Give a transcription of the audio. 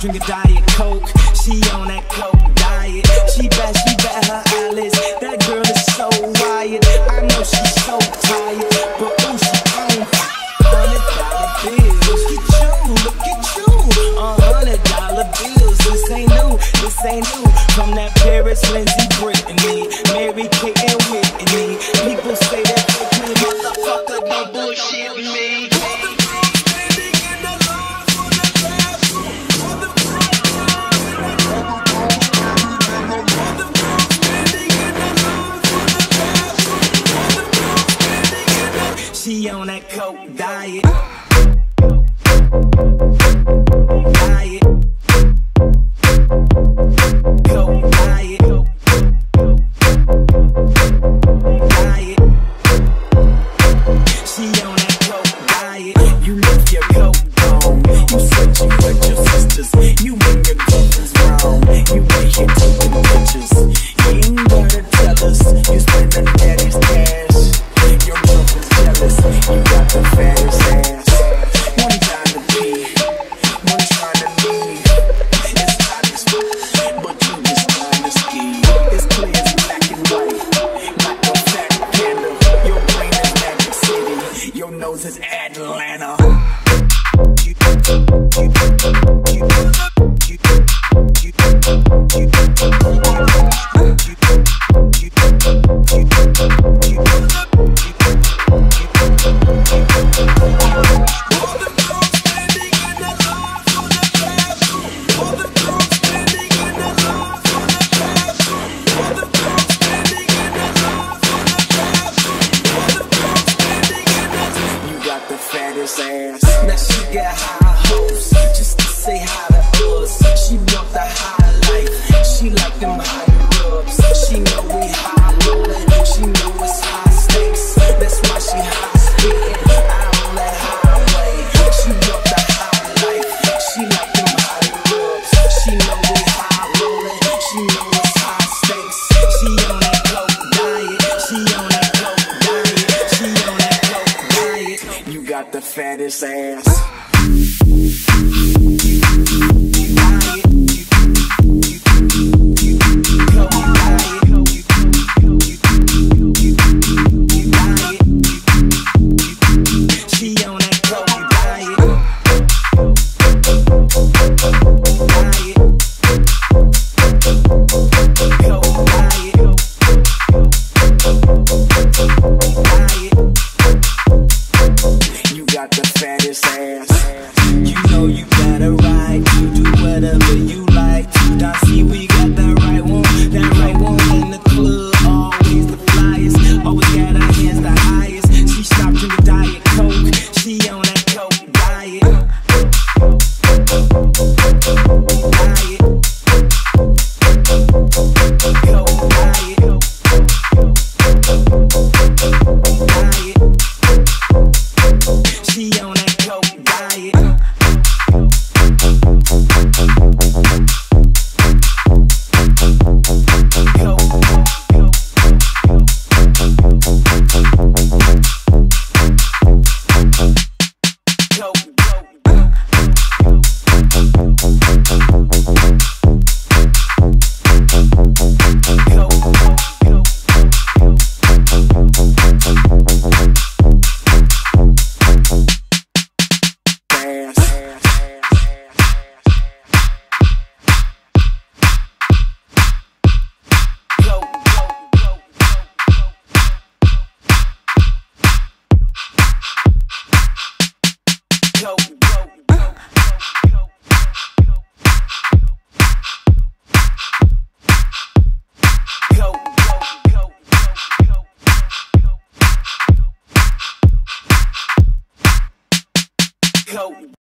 drinking Diet Coke. She on that Coke diet. She bet her eyelids. That girl is so wired. I know she's so tired, but ooh, she on fire. $100 bills. Look at you. $100 bills. This ain't new. From that Paris, Lindsay, Brittany, Mary Kate and Whitney. People say that they clean, motherfucker, don't bullshit me. She on that Coke diet. Coke diet. She on that Coke diet. You left your Coke on. You said you with your sisters. You and your girlfriend's wrong. You ain't here taking pictures. You ain't gotta tell us. You spending daddy's cash. Your girlfriend's jealous. You got the fattest ass. One trying to pee, one trying to leave. It's hot as fuck, but you just trying to ski. It's clear as black and white, like a fat candle. Your brain is Magic City, your nose is Atlanta. Ass. Now she got high hopes just to say hi to us. She want the high life. She like them high rubs. She know we high rolling. She know it's high stakes. That's why she high speeding out on that highway. She want the high life. She like them high rubs. She know we high rolling. She know it's high stakes. She on that Coke diet. She on that Coke diet. She on that Coke diet. You got the fattest ass. Coke.